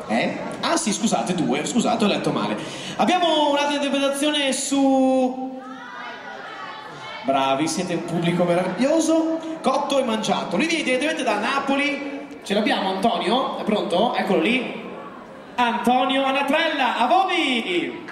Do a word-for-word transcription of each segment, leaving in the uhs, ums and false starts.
Eh? Ah sì, scusate, due, scusate, ho letto male. Abbiamo un'altra interpretazione su... Bravi, siete un pubblico meraviglioso. Cotto e mangiato. Lui viene direttamente da Napoli. Ce l'abbiamo Antonio? È pronto? Eccolo lì. Antonio Anatrella, a voi!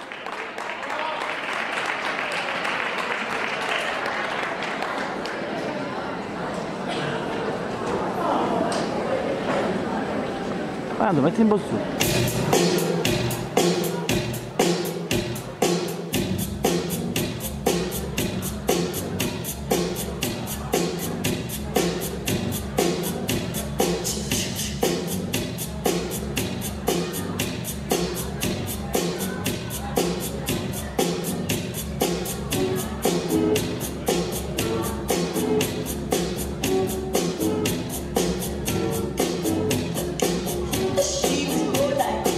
Guarda, metti un po' su. She was more like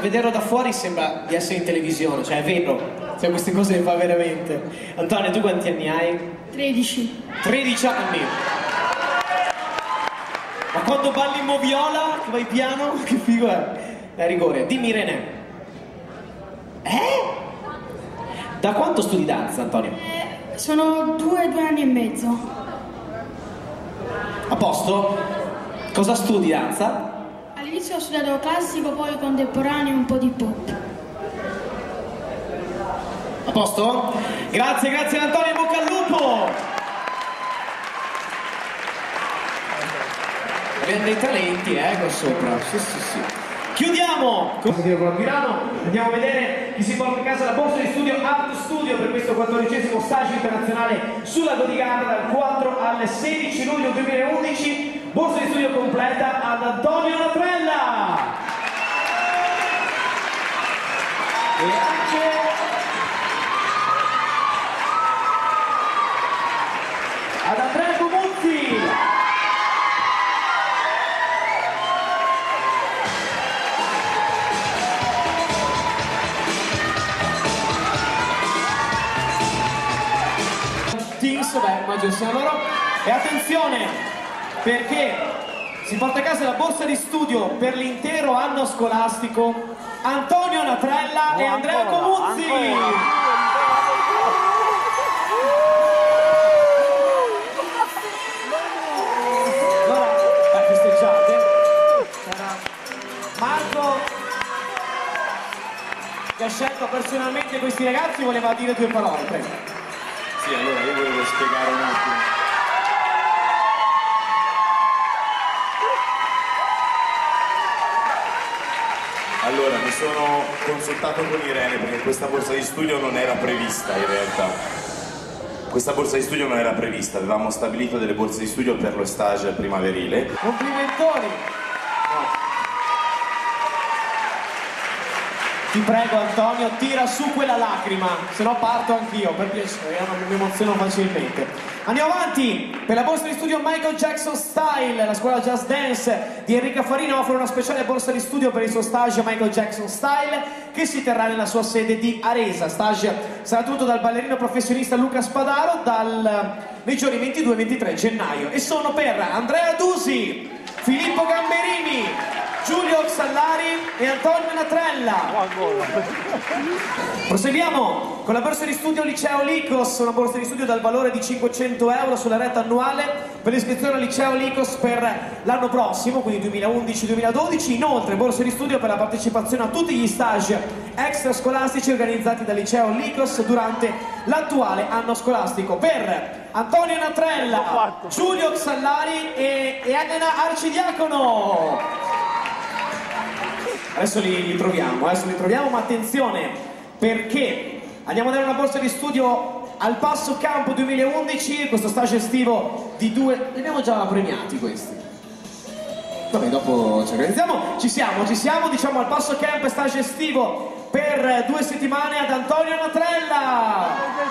vederlo da fuori sembra di essere in televisione, cioè è vero, cioè queste cose le fa veramente. Antonio, tu quanti anni hai? tredici. tredici anni. Ma quando balli in moviola, che vai piano, che figo è? È a rigore. Dimmi Irene. Eh? Da quanto studi danza, Antonio? Eh, sono due, due anni e mezzo. A posto? Cosa studi danza? All'inizio ho studiato classico, poi contemporaneo e un po' di pop. A posto? Grazie, grazie Antonio, bocca al lupo! Abbiamo dei talenti, eh, qua sopra. Sì, sì, sì. Chiudiamo con il Pirano, andiamo a vedere chi si porta a casa la borsa di studio Art Studio per questo quattordicesimo stage internazionale sulla Godigarda dal quattro al sedici luglio duemilaundici. Borsa di studio completa ad Antonio Natrella e anche ad Andrea Comuzzi. Teams, beh, immagino siano loro. E attenzione, perché si porta a casa la borsa di studio per l'intero anno scolastico Antonio Natrella e Andrea Comuzzi. Allora, eh, festeggiate. Marco, che ha scelto personalmente questi ragazzi, voleva dire due parole, prego. Sì, allora io volevo spiegare un attimo. Allora, mi sono consultato con Irene perché questa borsa di studio non era prevista in realtà. Questa borsa di studio non era prevista, avevamo stabilito delle borse di studio per lo stage primaverile. Complimentoni! No. Ti prego Antonio, tira su quella lacrima, se no parto anch'io, per piacere, io non mi emoziono facilmente. Andiamo avanti, per la borsa di studio Michael Jackson Style, la scuola Just Dance di Enrica Farina offre una speciale borsa di studio per il suo stage Michael Jackson Style che si terrà nella sua sede di Aresa. Stage sarà tenuto dal ballerino professionista Luca Spadaro dal, nei giorni ventidue e ventitré gennaio e sono per Andrea Dusi, Filippo Gamberini, Giulio Xallari e Antonio Natrella. Proseguiamo con la borsa di studio Liceo Licos, una borsa di studio dal valore di cinquecento euro sulla retta annuale per l'iscrizione al Liceo Licos per l'anno prossimo, quindi duemilaundici duemiladodici. Inoltre borsa di studio per la partecipazione a tutti gli stage extrascolastici organizzati dal Liceo Licos durante l'attuale anno scolastico per Antonio Natrella, Giulio Xallari e Elena Arcidiacono. Adesso li, li troviamo, adesso li troviamo, ma attenzione, perché andiamo a dare una borsa di studio al Passo Campo duemilaundici, questo stage estivo di due... li abbiamo già premiati questi. Vabbè, dopo ci organizziamo, ci siamo, ci siamo, diciamo al Passo Camp stage estivo per due settimane ad Antonio Natrella.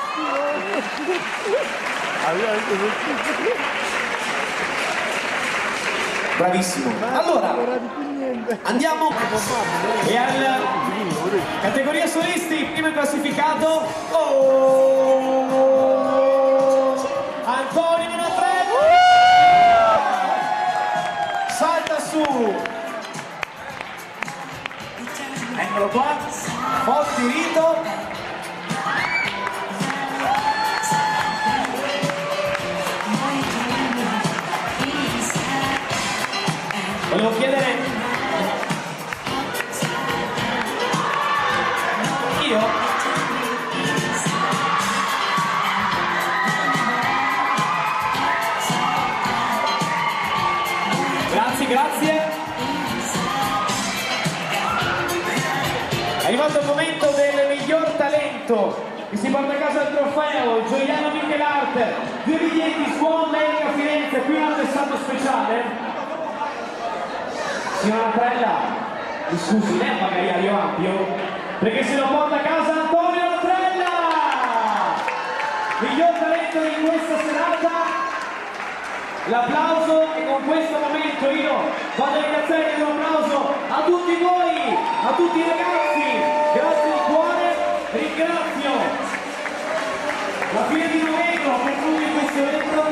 Bravissimo. Allora, andiamo e alla categoria solisti, primo classificato oh, Antonio Natrella. Salta su, eccolo qua, forte rito. Volevo chiedere io grazie, grazie. È arrivato il momento del miglior talento che si porta a casa il trofeo Gioiano Michelart, due biglietti su Online a Firenze, qui un attestato speciale. Signora Natrella, mi scusi, lei è magari ario ampio, perché se lo porta a casa Antonio Natrella, miglior talento di questa serata, l'applauso e con questo momento io vado a ringraziare un applauso a tutti voi, a tutti i ragazzi, grazie di cuore, ringrazio la fine di novembre, conclude questo evento,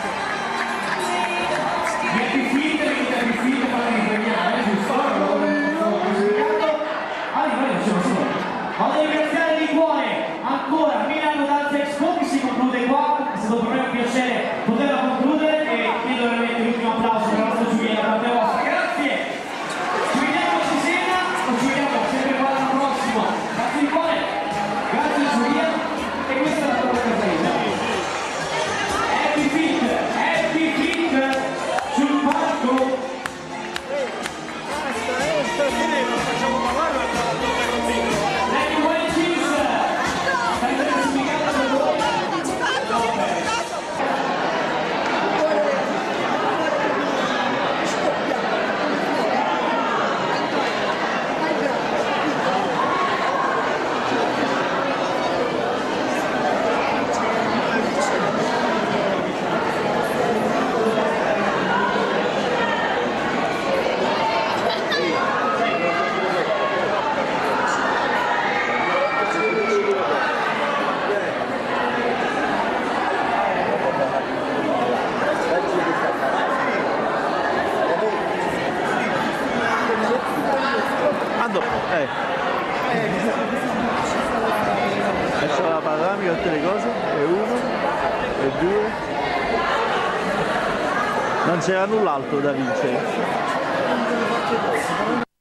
gli epifite, gli epifite fanno impegnare, giusto? Ah, io non ce lo so. Vado a ringraziare di cuore ancora Milano Danza Expo che si conclude qua, è stato per me un piacere poterla concludere e chiedo veramente l'ultimo applauso per la nostra Giulia da parte vostra, grazie! Ci vediamo stasera o ci vediamo sempre qua l'anno prossimo, grazie di cuore, grazie Giulia e questa è la tua casa. Happy Fit, Happy Fit sul palco! Eh. Faccio la panoramica, tutte le cose, e uno, e due. Non c'era null'altro da vincere.